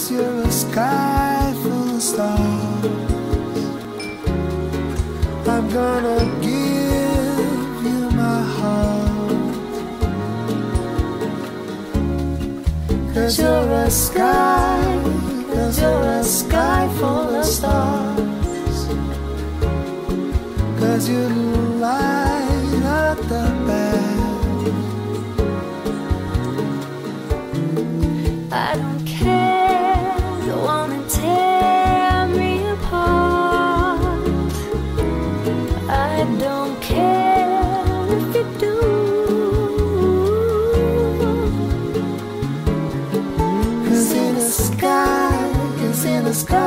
'cause you're a sky full of stars. I'm gonna give you my heart, 'cause you're a sky, 'cause you're a sky full of stars, 'cause you light up the bed. I don't care, don't wanna tear me apart. I don't care if you do, 'cause in the sky, 'cause in the sky